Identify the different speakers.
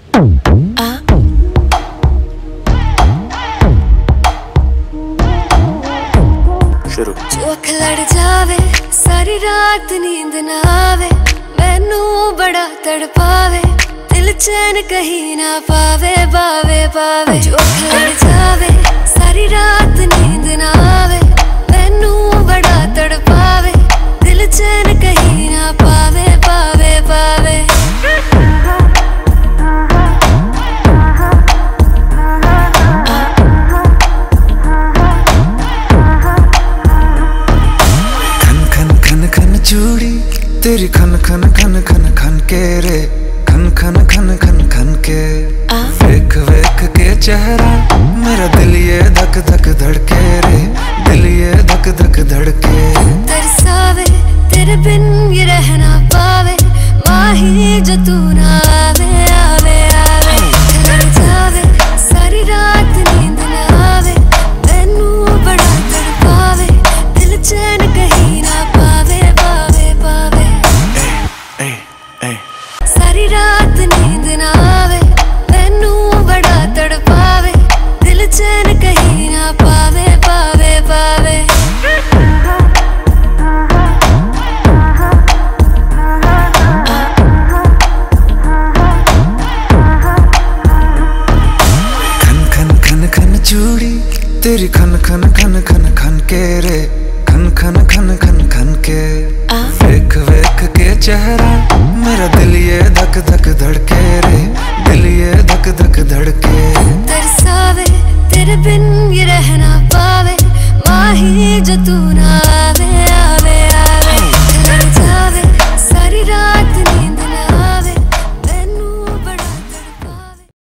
Speaker 1: शुरू।
Speaker 2: जो अख लड़ जावे सारी रात नींद ना आवे, मैनू बड़ा तड़पावे, दिल चैन कहीं ना पावे पावे पावे। जो अख लड़ जावे सारी रात नींद ना आवे, मैनू बड़ा तड़पावे, दिल चैन कहीं ना पावे पावे पावे।
Speaker 3: चूड़ी तेरी खन खन खन खन खन के रे, खन खन खन खन खन के। वेख वेख के चेहरा मेरा दिल ये धक धक धड़के रे, दिल ये धक धक धड़के।
Speaker 2: तरसावे तेरे बिन ये रहना पावे, माही जो तू ना आवे आवे आवे। लड़ जावे सारी रात नींद ना आवे, मैनू बड़ा तड़पावे, दिल चैन कहीं ना पावे पावे पावे। सारी रात नींद ना आवे, मैनू बड़ा तड़पावे, दिल चैन कहीं ना पावे पावे पावे।
Speaker 3: खन खन खन खन चूड़ी तेरी खन